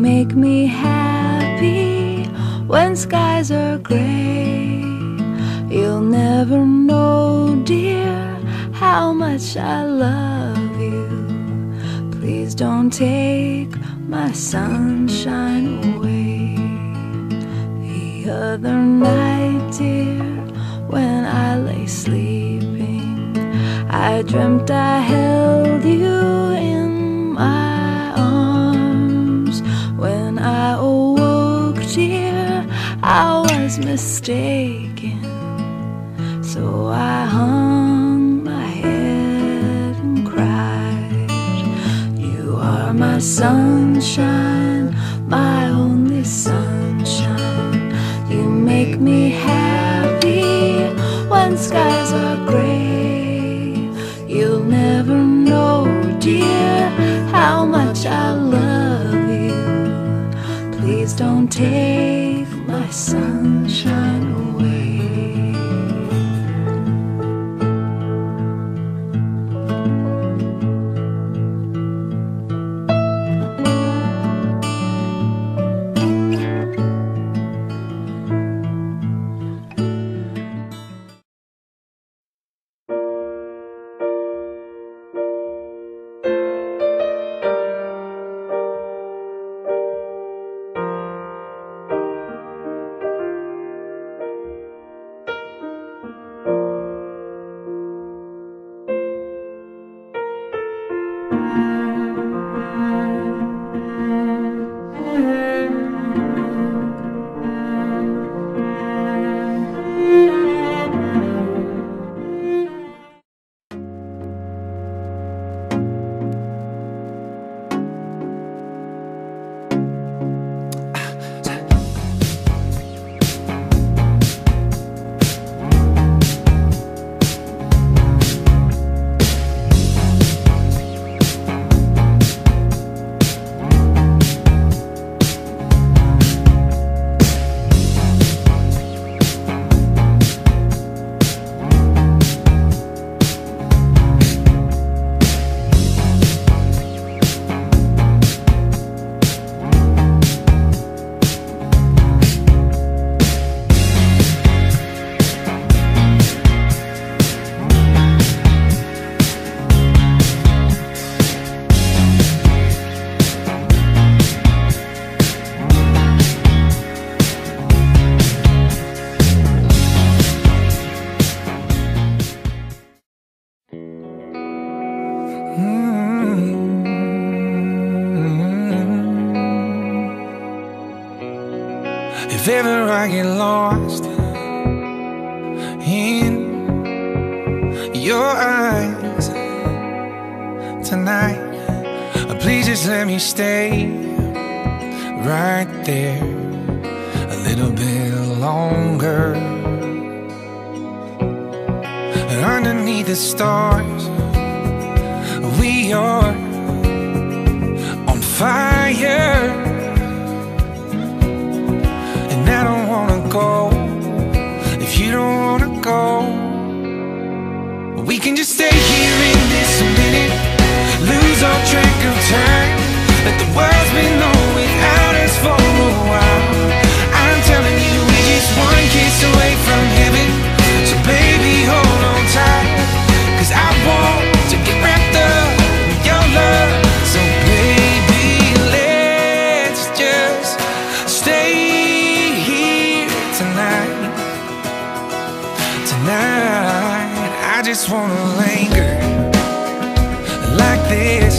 make me happy when skies are gray. You'll never know, dear, how much I love you. Please don't take my sunshine away. The other night, dear, when I lay sleeping, I dreamt I held you in my arms. When I awoke, dear, I was mistaken. So I hung my head and cried. You are my sunshine, my only sunshine. You make me happy when skies are gray. You'll never know, dear, how much I love you. Please don't take my sunshine away. If ever I get lost in your eyes tonight, please just let me stay right there a little bit longer. Underneath the stars, we are on fire. I don't wanna go if you don't wanna go. We can just stay here in this minute, lose all track of time. Let the world's been on without us for a while. I'm telling you, we're just one kiss away from heaven. So baby, hold on tight, 'cause I want to get wrapped up in your love. So baby, let's just stay tonight. I just wanna linger like this.